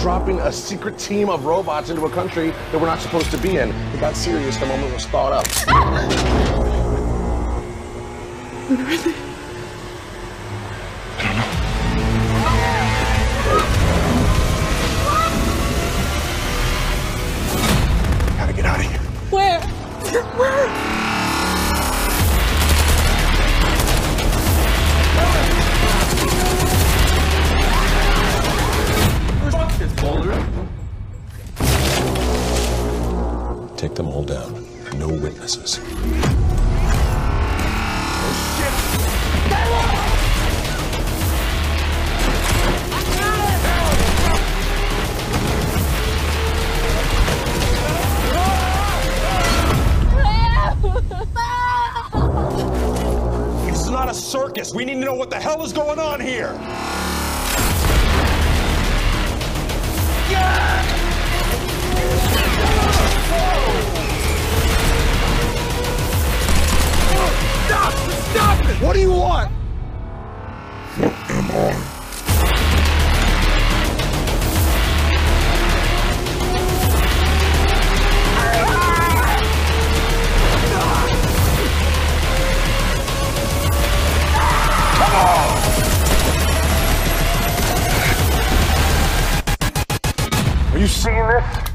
dropping a secret team of robots into a country that we're not supposed to be in. It got serious the moment it was thought up. Where are they? I don't know. Gotta get out of here. Where? Where? Take them all down. No witnesses. This is not a circus. We need to know what the hell is going on here. Stop it! What do you want? What am I? Are you seeing this?